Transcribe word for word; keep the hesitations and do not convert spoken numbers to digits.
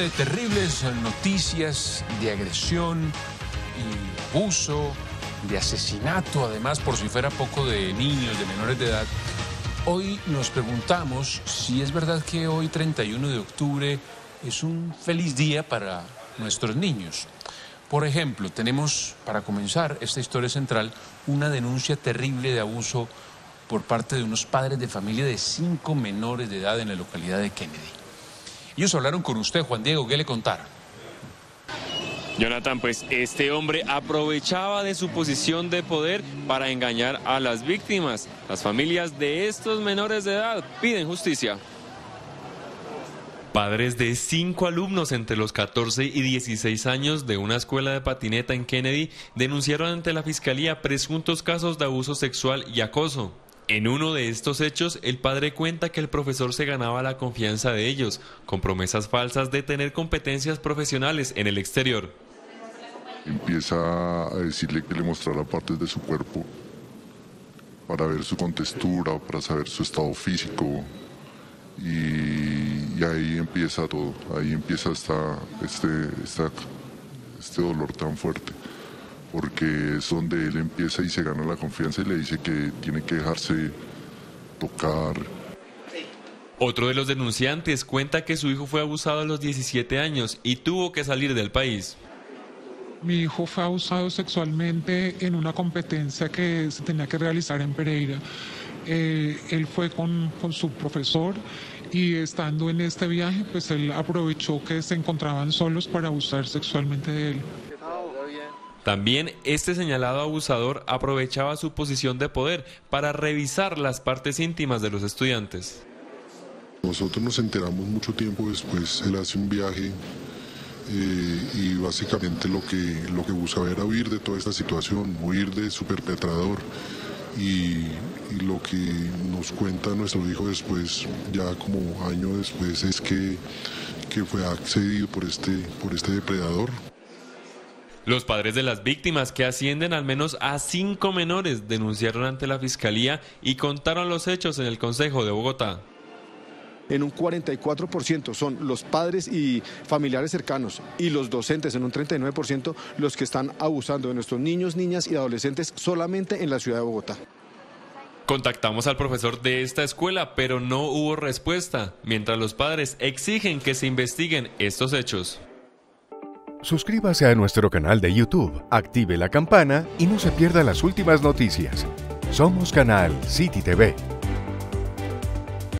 de terribles noticias de agresión y abuso, de asesinato, además, por si fuera poco, de niños, de menores de edad, hoy nos preguntamos si es verdad que hoy, treinta y uno de octubre, es un feliz día para nuestros niños. Por ejemplo, tenemos, para comenzar esta historia central, una denuncia terrible de abuso por parte de unos padres de familia de cinco menores de edad en la localidad de Kennedy. Ellos hablaron con usted, Juan Diego, ¿qué le contaron? Jonathan, pues este hombre aprovechaba de su posición de poder para engañar a las víctimas. Las familias de estos menores de edad piden justicia. Padres de cinco alumnos entre los catorce y dieciséis años de una escuela de patineta en Kennedy denunciaron ante la fiscalía presuntos casos de abuso sexual y acoso. En uno de estos hechos, el padre cuenta que el profesor se ganaba la confianza de ellos, con promesas falsas de tener competencias profesionales en el exterior. Empieza a decirle que le mostrara partes de su cuerpo para ver su contextura, para saber su estado físico, y, y ahí empieza todo, ahí empieza esta, este, esta, este dolor tan fuerte, porque es donde él empieza y se gana la confianza y le dice que tiene que dejarse tocar. Otro de los denunciantes cuenta que su hijo fue abusado a los diecisiete años y tuvo que salir del país. Mi hijo fue abusado sexualmente en una competencia que se tenía que realizar en Pereira. Eh, él fue con, con su profesor y estando en este viaje, pues él aprovechó que se encontraban solos para abusar sexualmente de él. También este señalado abusador aprovechaba su posición de poder para revisar las partes íntimas de los estudiantes. Nosotros nos enteramos mucho tiempo después. Él hace un viaje eh, y básicamente lo que, lo que buscaba era huir de toda esta situación, huir de su perpetrador. Y, y lo que nos cuenta nuestro hijo después, ya como año después, es que, que fue accedido por este, por este depredador. Los padres de las víctimas, que ascienden al menos a cinco menores, denunciaron ante la fiscalía y contaron los hechos en el Consejo de Bogotá. En un cuarenta y cuatro por ciento son los padres y familiares cercanos y los docentes en un treinta y nueve por ciento los que están abusando de nuestros niños, niñas y adolescentes solamente en la ciudad de Bogotá. Contactamos al profesor de esta escuela, pero no hubo respuesta, mientras los padres exigen que se investiguen estos hechos. Suscríbase a nuestro canal de YouTube, active la campana y no se pierda las últimas noticias. Somos Canal City T V.